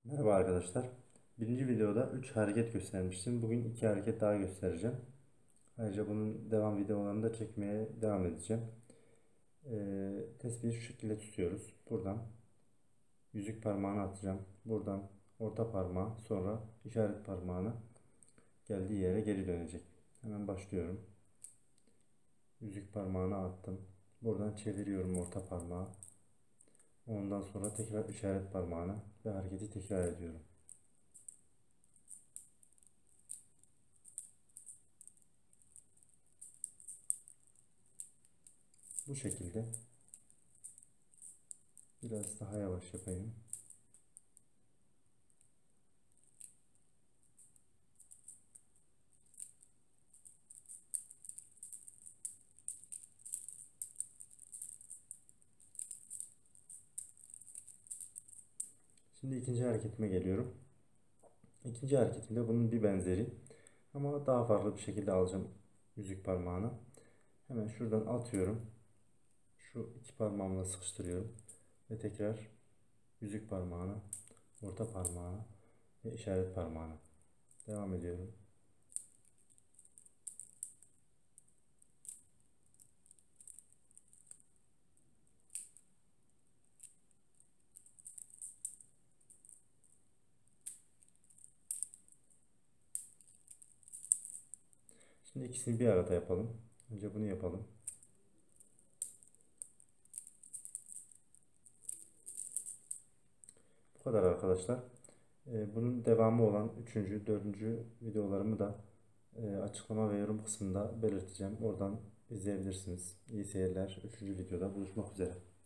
Merhaba arkadaşlar. Birinci videoda 3 hareket göstermiştim. Bugün 2 hareket daha göstereceğim. Ayrıca bunun devam videolarını da çekmeye devam edeceğim. Tespihi şu şekilde tutuyoruz. Buradan yüzük parmağını atacağım. Buradan orta parmağı, sonra işaret parmağını geldiği yere geri dönecek. Hemen başlıyorum. Yüzük parmağını attım. Buradan çeviriyorum orta parmağı. Ondan sonra tekrar işaret parmağını ve hareketi tekrar ediyorum. Bu şekilde biraz daha yavaş yapayım. Şimdi ikinci hareketime geliyorum. İkinci hareketimde bunun bir benzeri ama daha farklı bir şekilde alacağım yüzük parmağını. Hemen şuradan atıyorum. Şu iki parmağımla sıkıştırıyorum ve tekrar yüzük parmağını, orta parmağını ve işaret parmağını. Devam ediyorum. Şimdi ikisini bir arada yapalım. Önce bunu yapalım. Bu kadar arkadaşlar. Bunun devamı olan 3. 4. videolarımı da açıklama ve yorum kısmında belirteceğim. Oradan izleyebilirsiniz. İyi seyirler. 3. videoda buluşmak üzere.